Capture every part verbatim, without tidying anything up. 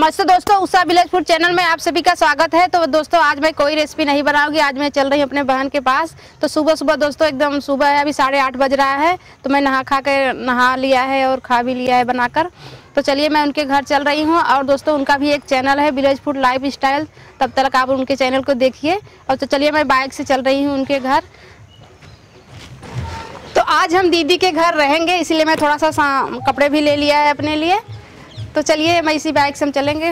नमस्ते दोस्तों, Usha village food channel में आप सभी का स्वागत है। तो दोस्तों आज मैं कोई रेसिपी नहीं बनाऊंगी। आज मैं चल रही हूँ अपने बहन के पास। तो सुबह सुबह दोस्तों एकदम सुबह है, अभी साढ़े आठ बज रहा है। तो मैं नहा खा के नहा लिया है और खा भी लिया है बनाकर। तो चलिए मैं उनके घर चल रही हूँ। और दोस्तों उनका भी एक चैनल है विलेज फूड लाइफ स्टाइल, तब तक आप उनके चैनल को देखिए। और तो चलिए मैं बाइक से चल रही हूँ उनके घर। तो आज हम दीदी के घर रहेंगे, इसीलिए मैं थोड़ा सा कपड़े भी ले लिया है अपने लिए। तो चलिए मैं इसी बाइक से हम चलेंगे।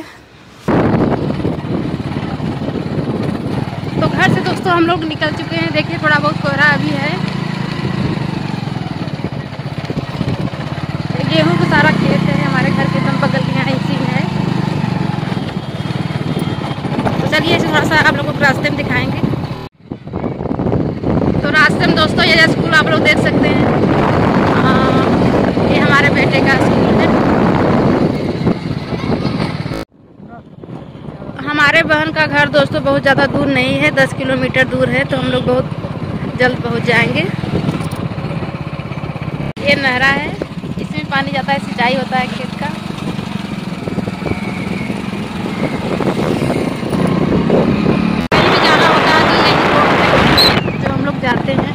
तो घर से दोस्तों हम लोग निकल चुके हैं। देखिए थोड़ा बहुत कोहरा अभी है। गेहूं का सारा खेत है हमारे घर के एकदम बगल में, यहाँ इसी में है। तो चलिए ऐसे थोड़ा सा आप लोगों को रास्ते में दिखाएंगे। तो रास्ते में दोस्तों ये स्कूल आप लोग देख सकते हैं। आ, ये हमारे बेटे का स्कूल है। हमारे बहन का घर दोस्तों बहुत ज़्यादा दूर नहीं है, दस किलोमीटर दूर है। तो हम लोग बहुत जल्द पहुंच जाएंगे। ये नहरा है, इसमें पानी जाता है, सिंचाई होता है खेत का। कहीं भी जाना होता है तो यही रोड से जो हम लोग जाते हैं,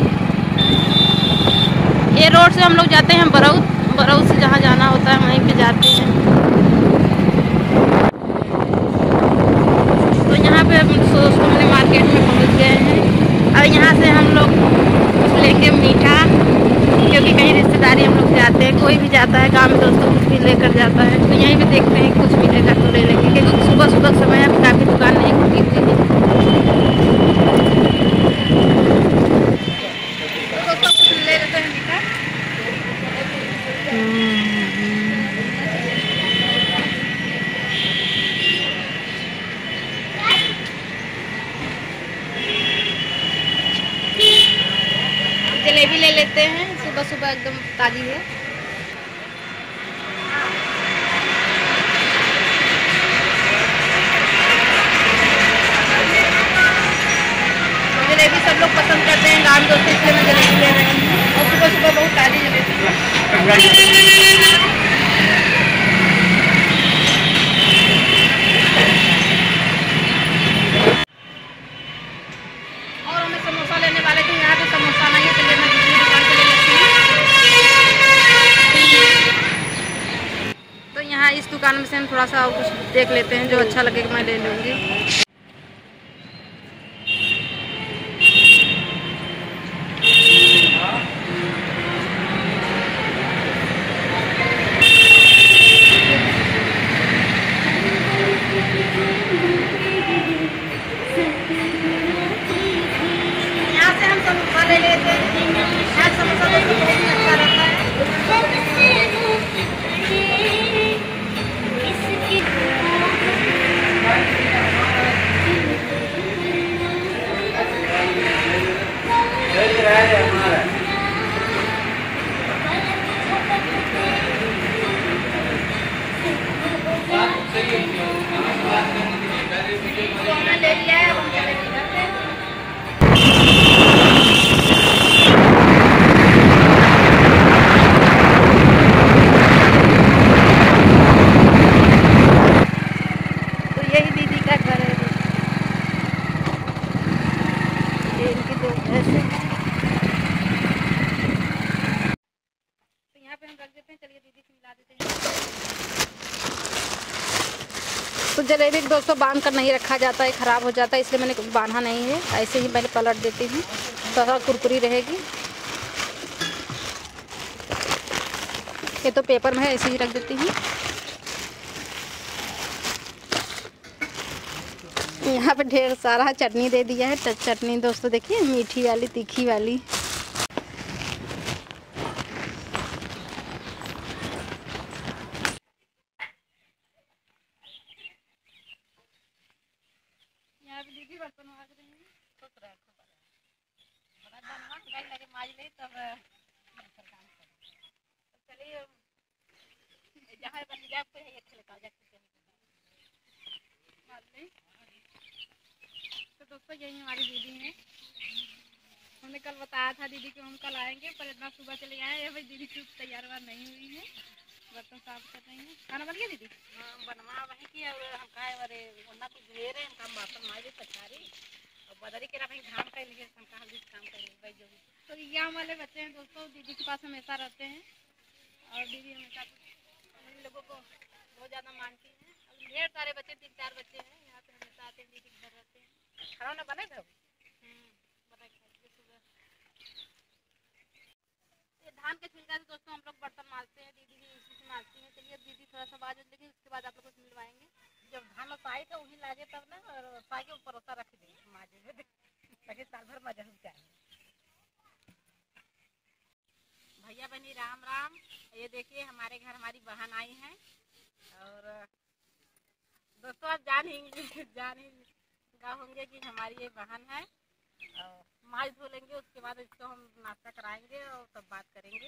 ये रोड से हम लोग जाते हैं बरौत। बरौत से जहाँ जाना होता है वहीं पे जाते हैं। यहाँ पे दोस्तों हमने मार्केट में पहुँच गए हैं। और यहाँ से हम लोग कुछ लेंगे मीठा, क्योंकि कहीं रिश्तेदारी हम लोग जाते हैं। कोई भी जाता है गाँव में दोस्तों कुछ भी लेकर जाता है। तो यहीं पे देखते हैं कुछ मिलेगा तो ले लेंगे, क्योंकि सुबह सुबह समय है, काफ़ी दुकान नहीं खुली हुई है। दोस्तों कुछ ले लेते हैं मीठा। जलेबी ले लेते हैं, सुबह सुबह एकदम ताजी है। जलेबी सब लोग पसंद करते हैं गाँव दोस्तों, इसलिए मैं जलेबी ले रही हूँ। और सुबह सुबह बहुत ताजी जलेबी है। और हमें समोसा लेने वाले थे, यहाँ पे समोसा नहीं है, चलिए मैं दूसरी दुकान से ले लेती हूँ। तो यहाँ इस दुकान में से हम थोड़ा सा और कुछ देख लेते हैं, जो अच्छा लगेगा मैं ले लूँगी। यहाँ से हम समोसा ले लेते हैं। यहाँ समोसा तो बहुत ही अच्छा रहता है। तो हमने ले लिया है, हम चलेंगे घर पे। तो यही दीदी का घर है। ये इनकी दो भैंस हैं। तो यहाँ पे हम रख देते हैं। चलिए दीदी से मिला देते हैं। तो जलेबी दोस्तों बांध कर नहीं रखा जाता है, ख़राब हो जाता है, इसलिए मैंने बांधा नहीं है। ऐसे ही मैंने पलट देती हूँ, थोड़ा कुरकुरी रहेगी। ये तो पेपर में है, ऐसे ही रख देती हूँ। यहाँ पे ढेर सारा चटनी दे दिया है। चटनी दोस्तों देखिए, मीठी वाली, तीखी वाली। यहाँ पे दीदी बर्तन माज रही हैं। चलिए जहाँ बन जाए आपको यही अच्छा लगता है। तो दोस्तों यही हमारी दीदी हैं। हमने कल बताया था दीदी को हम कल आएंगे, पर इतना सुबह चले आए हैं। भाई दीदी चुप तैयार वार नहीं हुई है। बर्तन साफ कर रही हैं। खाना बन गया दीदी? हाँ बनवा वही की और हम खाए अरे वरना कुछ घेर है हम बर्तन मारे पछारी और बदरी के रखें घाम कर लिए हम कहाँ भी काम कर भाई जो तो यहाँ वाले बच्चे हैं दोस्तों, दीदी के पास हमेशा रहते हैं और दीदी हमेशा हम लोगों को बहुत ज़्यादा मानती हैं। और ढेर सारे बच्चे, तीन चार बच्चे हैं यहाँ पे, हमेशा आते हैं, दीदी के घर रहते हैं। खाना ना बने थे बनाए खाइए सुबह। ये धान के छिलका से दोस्तों हम लोग बर्तन मारते हैं, दीदी भी इसी से मारती हैं। चलिए दीदी थोड़ा सा बात लेकिन उसके बाद आप लोग को मिलवाएंगे। जब धान पाई तो वही लागे तब ना और पाई के ऊपर रख दी माजे में ताकि साल भर मजा हो जाए। भैया बहनी राम राम। ये देखिए हमारे घर हमारी बहन आई है और दोस्तों आप जान ही जान ही होंगे कि हमारी ये बहन है। और माछ धो लेंगे उसके बाद इसको हम नाश्ता कराएंगे और तब बात करेंगे।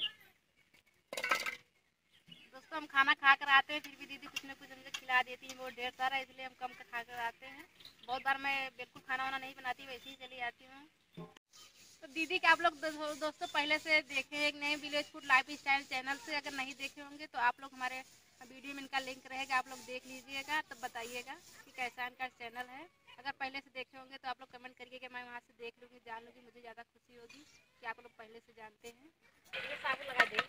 दोस्तों हम खाना खा कर आते हैं फिर भी दीदी कुछ न कुछ हमसे खिला देती है, वो ढेर सारा इसलिए हम कम खा कर आते हैं। बहुत बार मैं बिल्कुल खाना वाना नहीं बनाती, वैसे ही चली आती हूँ। तो दीदी के आप लोग दोस्तों पहले से देखे एक नए village food life style channel से, अगर नहीं देखे होंगे तो आप लोग हमारे वीडियो में इनका लिंक रहेगा, आप लोग देख लीजिएगा तब बताइएगा कि कैसा इनका चैनल है। अगर पहले से देखे होंगे तो आप लोग कमेंट करिए कि मैं वहाँ से देख लूँगी, जान लूँगी, मुझे ज़्यादा खुशी होगी कि आप लोग पहले से जानते हैं। ये साबुन लगा दे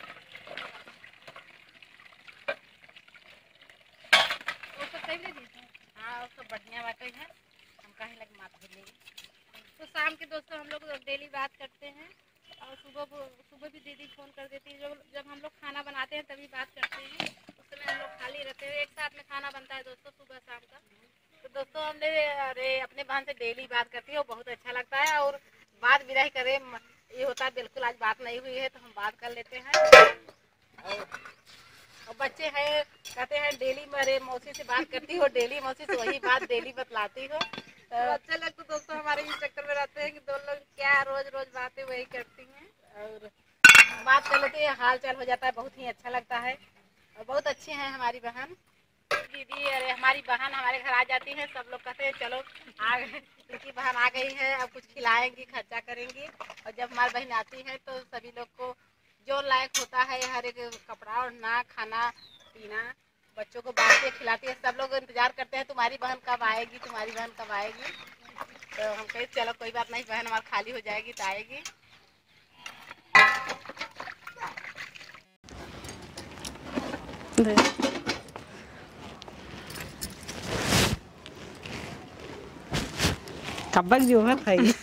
हाँ उसको बढ़िया बात है हम कहीं लग मात तो शाम के दोस्तों हम लोग डेली बात करते हैं और सुबह सुबह भी दीदी फ़ोन कर देती है। जब जब हम लोग खाना बनाते हैं तभी बात करते हैं, उस समय हम लोग खाली रहते हैं, एक साथ में खाना बनता है दोस्तों सुबह शाम का। तो दोस्तों हमने अरे अपने बहन से डेली बात करती है और बहुत अच्छा लगता है। और बात विदाई करे ये होता है बिल्कुल आज बात नहीं हुई है तो हम बात कर लेते हैं। और, और बच्चे हैं कहते हैं डेली मेरे मौसी से बात करती हो, डेली मौसी से वही बात डेली बतलाती हो। तो अच्छे लोग तो दोस्तों हमारे इस चक्कर में रहते हैं कि दो लोग क्या रोज रोज बातें वही करती हैं और बात कर लेते हैं, हाल चाल हो जाता है, बहुत ही अच्छा लगता है। और बहुत अच्छी हैं हमारी बहन दीदी। अरे हमारी बहन हमारे घर आ जाती है, सब लोग कहते हैं चलो आ गए इनकी बहन आ गई है, अब कुछ खिलाएंगी खर्चा करेंगी। और जब हमारी बहन आती है तो सभी लोग को जो लायक होता है हर एक कपड़ा और ना खाना पीना बच्चों को बांटते खिलाती है। सब लोग इंतजार करते हैं तुम्हारी बहन कब आएगी, तुम्हारी बहन कब आएगी। तो हम कहे चलो कोई बात नहीं, बहन हमारी खाली हो जाएगी तो आएगी। कब्बक जो है भाई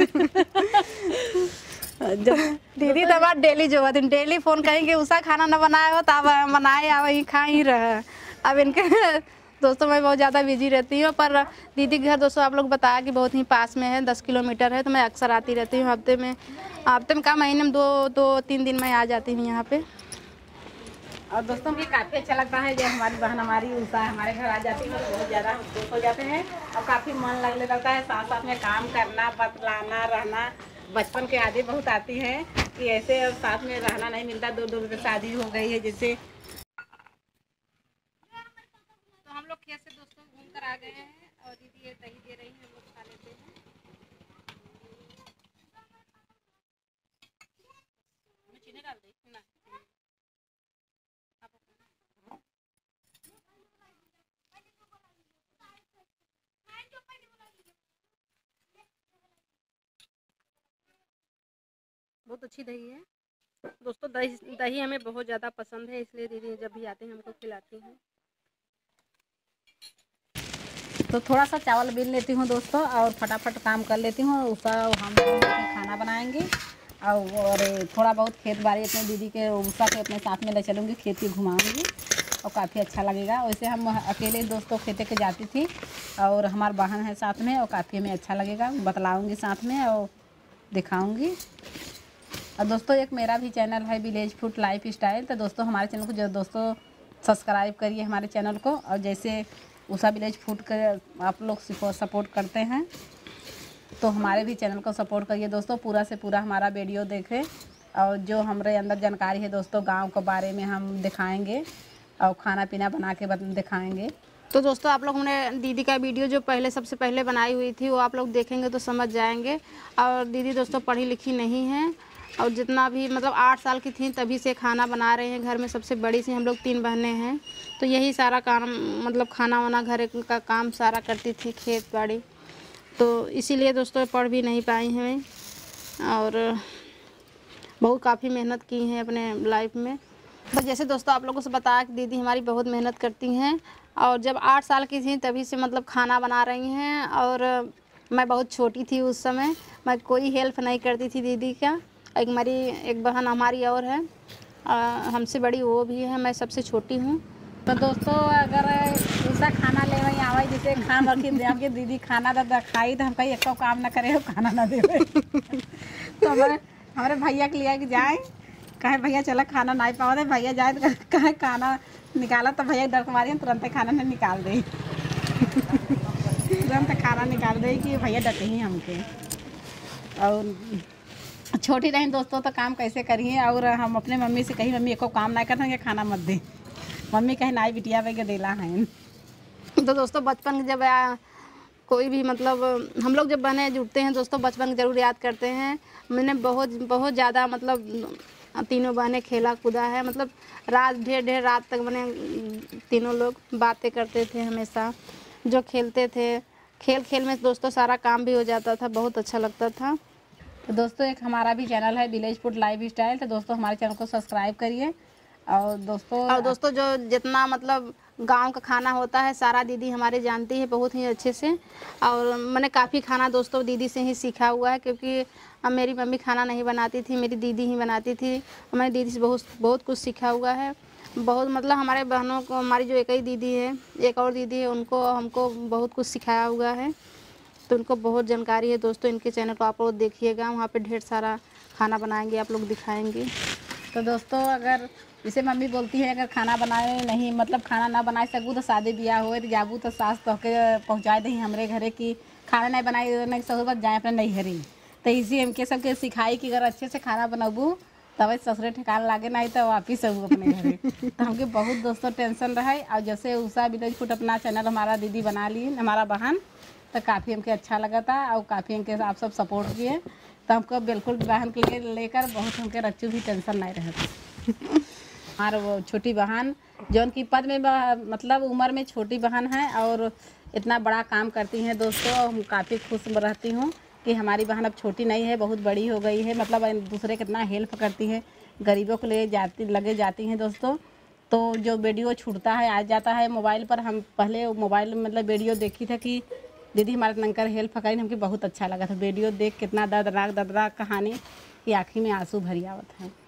दीदी तो बात डेली जो है डेली फोन करेंगे उषा खाना ना बनाए हो तो अब बनाए अब वही खा ही रहे। अब इनके दोस्तों मैं बहुत ज़्यादा बिजी रहती हूँ, पर दीदी के घर दोस्तों आप लोग बताया कि बहुत ही पास में है, दस किलोमीटर है, तो मैं अक्सर आती रहती हूँ। हफ्ते में हफ्ते में का महीने में दो दो तीन दिन में आ जाती हूँ यहाँ पे। और दोस्तों भी काफ़ी अच्छा लगता है जब हमारी बहन हमारी उषा हमारे घर आ जाती है तो बहुत ज़्यादा खुश हो जाते हैं और काफ़ी मन लगने लगता है। साथ साथ में काम करना बतलाना रहना बचपन के यादें बहुत आती हैं कि ऐसे अब साथ में रहना नहीं मिलता, दो दो शादी हो गई है जैसे। तो हम लोग खेत से दोस्तों घूम कर आ गए हैं और दीदी ये दही दे रही है, हम लोग खा लेते हैं। चीनी डाल दी ना बहुत अच्छी दही है दोस्तों। दही दही हमें बहुत ज़्यादा पसंद है, इसलिए दीदी जब भी आते हैं हमको खिलाती हैं। तो थोड़ा सा चावल बीन लेती हूँ दोस्तों और फटाफट काम कर लेती हूँ। उषा हम खाना बनाएंगे और, और थोड़ा बहुत खेत बाड़ी अपने दीदी के उषा के अपने साथ में ले चलूँगी, खेत की घुमाऊँगी और काफ़ी अच्छा लगेगा। वैसे हम अकेले दोस्तों खेते के जाती थी और हमारी बहन है साथ में और काफ़ी हमें अच्छा लगेगा, बतलाऊँगी साथ में और दिखाऊँगी। और दोस्तों एक मेरा भी चैनल है विलेज फूड लाइफ स्टाइल, तो दोस्तों हमारे चैनल को जो दोस्तों सब्सक्राइब करिए हमारे चैनल को। और जैसे उषा विलेज फूड के आप लोग सपोर्ट करते हैं तो हमारे भी चैनल को सपोर्ट करिए दोस्तों। पूरा से पूरा हमारा वीडियो देखें और जो हमारे अंदर जानकारी है दोस्तों गांव के बारे में हम दिखाएंगे और खाना पीना बना के दिखाएंगे। तो दोस्तों आप लोग हमने दीदी का वीडियो जो पहले सबसे पहले बनाई हुई थी वो आप लोग देखेंगे तो समझ जाएंगे। और दीदी दोस्तों पढ़ी लिखी नहीं है और जितना भी मतलब आठ साल की थी तभी से खाना बना रहे हैं। घर में सबसे बड़ी सी हम लोग तीन बहनें हैं, तो यही सारा काम मतलब खाना वाना घर का काम सारा करती थी, खेत बाड़ी। तो इसीलिए दोस्तों पढ़ भी नहीं पाई हैं और बहुत काफ़ी मेहनत की हैं अपने लाइफ में। बस जैसे दोस्तों आप लोगों से बताया कि दीदी हमारी बहुत मेहनत करती हैं और जब आठ साल की थी तभी से मतलब खाना बना रही हैं। और मैं बहुत छोटी थी उस समय, मैं कोई हेल्प नहीं करती थी दीदी का। एक हमारी एक बहन हमारी और है, हमसे बड़ी वो भी है, मैं सबसे छोटी हूँ। तो दोस्तों अगर ऐसा खाना ले वही आवा जैसे खाना रखी हमके दीदी खाना दा खाई तो हम कहीं एक काम ना करे खाना ना दे तो हमारे हमारे भैया के लिए जाए कहे भैया चला खाना नहीं पाओ दे, भैया जाए तो कहे खाना निकाला तो भैया डर मारी तुरंत खाना नहीं निकाल दे तुरंत खाना निकाल दे कि भैया डटे ही हमके। और छोटी रही दोस्तों तो काम कैसे करिए। और हम अपने मम्मी से कही मम्मी एको काम ना करेंगे खाना मत दे, मम्मी कहे नाई बिटिया वे के देला है। तो दोस्तों बचपन जब आ, कोई भी मतलब हम लोग जब बने जुड़ते हैं दोस्तों बचपन ज़रूर याद करते हैं। मैंने बहुत बहुत ज़्यादा मतलब तीनों बहनें खेला कूदा है, मतलब रात ढेर ढेर रात तक बने तीनों लोग बातें करते थे हमेशा, जो खेलते थे। खेल खेल में दोस्तों सारा काम भी हो जाता था, बहुत अच्छा लगता था। तो दोस्तों एक हमारा भी चैनल है विलेज फूड लाइफ स्टाइल, तो दोस्तों हमारे चैनल को सब्सक्राइब करिए। और दोस्तों और दोस्तों जो जितना मतलब गांव का खाना होता है सारा दीदी हमारे जानती है बहुत ही अच्छे से। और मैंने काफ़ी खाना दोस्तों दीदी से ही सीखा हुआ है, क्योंकि अब मेरी मम्मी खाना नहीं बनाती थी, मेरी दीदी ही बनाती थी। मैंने दीदी से बहुत बहुत कुछ सीखा हुआ है। बहुत मतलब हमारे बहनों को, हमारी जो एक ही दीदी है, एक और दीदी है, उनको हमको बहुत कुछ सिखाया हुआ है, तो उनको बहुत जानकारी है। दोस्तों इनके चैनल को आप लोग देखिएगा, वहाँ पे ढेर सारा खाना बनाएंगे, आप लोग दिखाएंगे। तो दोस्तों अगर जैसे मम्मी बोलती है अगर खाना बनाए नहीं मतलब खाना ना बनाए सकूँ तो शादी ब्याह हो तो जाबू तो सास तो के पहुँचाए दी हमरे घरे की खाना नहीं बनाई नहीं ससुर बस जाए अपने नहीं हरी। तो इसी हमके सबके सिखाई कि अगर अच्छे से खाना बनाबू तब ससुरे ठिकाना लागे नहीं तो वापिस आऊँ अपने घरे। तो हमके बहुत दोस्तों टेंशन रहे। और जैसे उषा विलेज फूड अपना चैनल हमारा दीदी बना ली हमारा बहन, तो काफ़ी हमके अच्छा लगा था और काफ़ी हमके आप सब सपोर्ट किए। तो हमको बिल्कुल बहन के लिए लेकर बहुत हमके रच्चू भी टेंशन नहीं रहता। हमारा वो छोटी बहन जो उनकी पद में मतलब उम्र में छोटी बहन है और इतना बड़ा काम करती हैं दोस्तों। हम काफ़ी खुश रहती हूँ कि हमारी बहन अब छोटी नहीं है, बहुत बड़ी हो गई है, मतलब दूसरे कितना हेल्प करती हैं, गरीबों को ले जाती लगे जाती हैं दोस्तों। तो जो वीडियो छूटता है आ जाता है मोबाइल पर, हम पहले मोबाइल में मतलब वीडियो देखी था कि दीदी हमारे नंकर हेल्प करी, हमको बहुत अच्छा लगा था वीडियो देख, कितना दर्दनाक दर्दनाक कहानी कि आँखी में आंसू भरी आवत है।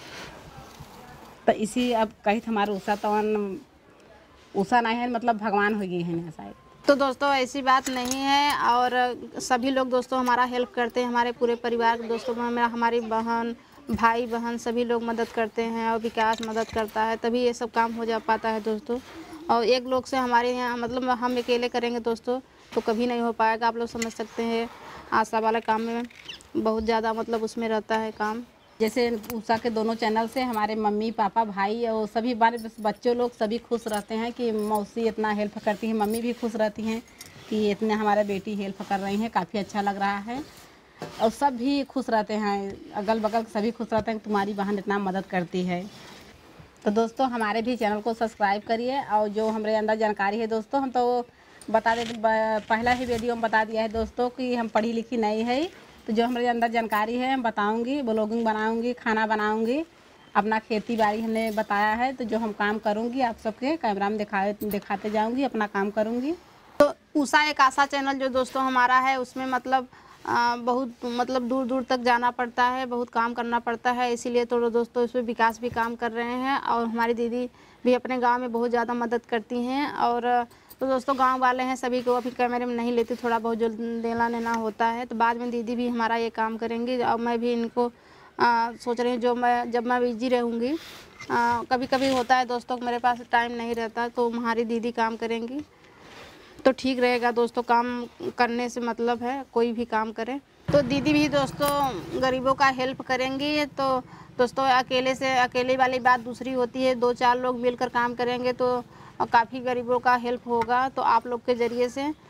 तो इसी अब कही हमारे उषा तवन उषा नहीं है मतलब भगवान हो गई है शायद। तो दोस्तों ऐसी बात नहीं है, और सभी लोग दोस्तों हमारा हेल्प करते हैं, हमारे पूरे परिवार के दोस्तों में मेरा हमारी बहन भाई बहन सभी लोग मदद करते हैं और विकास मदद करता है, तभी ये सब काम हो जा पाता है दोस्तों। और एक लोग से हमारे यहाँ मतलब हम अकेले करेंगे दोस्तों तो कभी नहीं हो पाएगा। आप लोग समझ सकते हैं आशा वाले काम में बहुत ज़्यादा मतलब उसमें रहता है काम। जैसे उषा के दोनों चैनल से हमारे मम्मी पापा भाई और सभी हमारे बच्चों लोग सभी खुश रहते हैं कि मौसी इतना हेल्प करती है, मम्मी भी खुश रहती हैं कि इतने हमारे बेटी हेल्प कर रही हैं, काफ़ी अच्छा लग रहा है। और सब भी खुश रहते हैं, अगल बगल सभी खुश रहते हैं कि तुम्हारी बहन इतना मदद करती है। तो दोस्तों हमारे भी चैनल को सब्सक्राइब करिए। और जो हमारे अंदर जानकारी है दोस्तों हम तो बता देते, पहला ही वीडियो में बता दिया है दोस्तों कि हम पढ़ी लिखी नहीं है, तो जो हमारे अंदर जानकारी है हम बताऊंगी, ब्लॉगिंग बनाऊंगी, खाना बनाऊंगी, अपना खेती बाड़ी हमने बताया है। तो जो हम काम करूंगी आप सबके कैमरा में दिखा दिखाते जाऊंगी, अपना काम करूंगी। तो उषा एक आशा चैनल जो दोस्तों हमारा है उसमें मतलब आ, बहुत मतलब दूर दूर तक जाना पड़ता है, बहुत काम करना पड़ता है, इसीलिए तो दोस्तों इसमें विकास भी काम कर रहे हैं। और हमारी दीदी भी अपने गाँव में बहुत ज़्यादा मदद करती हैं। और तो दोस्तों गांव वाले हैं सभी को अभी कैमरे में नहीं लेती, थोड़ा बहुत जो देना लेना होता है, तो बाद में दीदी भी हमारा ये काम करेंगी। और मैं भी इनको आ, सोच रही हूँ जो मैं जब मैं बिजी रहूँगी, कभी कभी होता है दोस्तों मेरे पास टाइम नहीं रहता तो हमारी दीदी काम करेंगी तो ठीक रहेगा दोस्तों। काम करने से मतलब है कोई भी काम करे, तो दीदी भी दोस्तों गरीबों का हेल्प करेंगी। तो दोस्तों अकेले से अकेले वाली बात दूसरी होती है, दो चार लोग मिलकर काम करेंगे तो काफ़ी गरीबों का हेल्प होगा। तो आप लोग के ज़रिए से